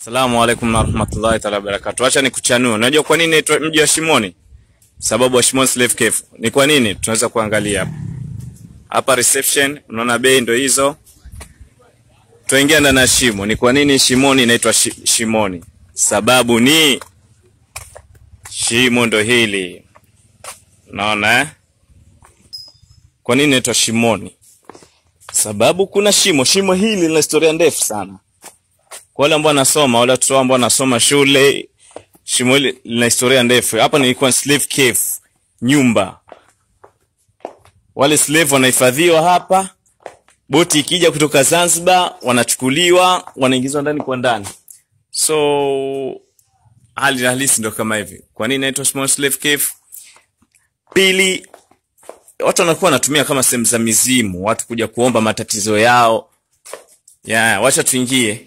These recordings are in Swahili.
Assalamu alaikum warahmatullahi ta'ala barakatuh. Acha nikuchanue. Unajua kwa nini inaitwa mji wa Shimoni? Sababu wa Shimoni Slave Cave. Ni kwa nini? Tunaweza kuangalia hapa. Hapa reception, unaona bei ndio hizo. Tuingia ndani ya shimo. Ni kwa nini Shimoni inaitwa Shimoni? Sababu ni shimo ndo hili. Unaona eh? Kwa nini inaitwa Shimoni? Sababu kuna shimo. Shimo hili lina historia ndefu sana. Kwa wale ambao wanasoma, wale watoto ambao wanasoma shule, shimo hili lina historia ndefu. Hapa nilikuwa slave cave, nyumba. Wale slave wanahifadhiwa hapa. Boti ikija kutoka Zanzibar, wanachukuliwa, wanaingizwa ndani kwa ndani. So hali halisi ndio kama hivi. Kwa nini inaitwa Shimoni Slave Cave? Pili, watu wanakuwa wanatumia kama sehemu za mizimu, watu kuja kuomba matatizo yao. Wacha tuingie.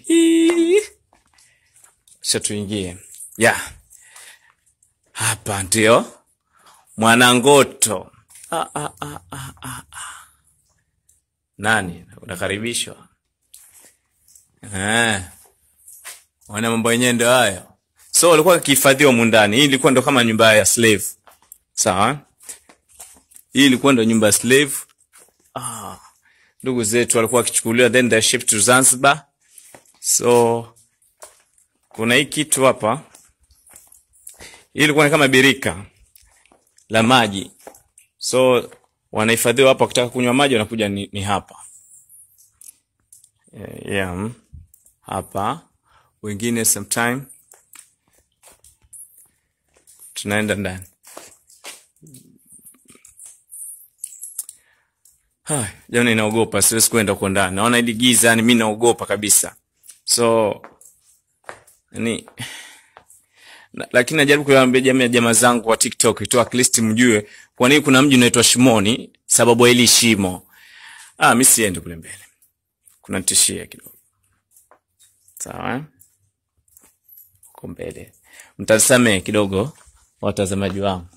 Wacha tuingie. Hapa ndio Mwanangoto. Nani? Unakaribishwa. Wana mambo yenyewe ndio hayo. So walikuwa wakihifadhiwa mundani. Hii ilikuwa ndo kama nyumba ya slave. Sawa? Hii ilikuwa ndo nyumba ya slave. Ndugu zetu walikuwa wakichukuliwa, then they shipped to Zanzibar. So kuna hii kitu hapa. Hii ilikuwa ni kama birika la maji. So wanahifadhiwa hapa, wakitaka kunywa maji wanakuja ni hapa. Hapa. Wengine sometime tunaenda ndani. Jamani naogopa, siwezi kwenda huko ndani. Naona hili giza, mimi naogopa kabisa. So lakini najaribu kuwaambia jamaa zangu wa TikTok tu at least mjue kwa nini kuna mji unaitwa Shimoni, sababu hili shimo. Mimi siende kule mbele. Kuna tishia kidogo. Sawa? Huko mbele. Mtazame kidogo watazamaji wangu.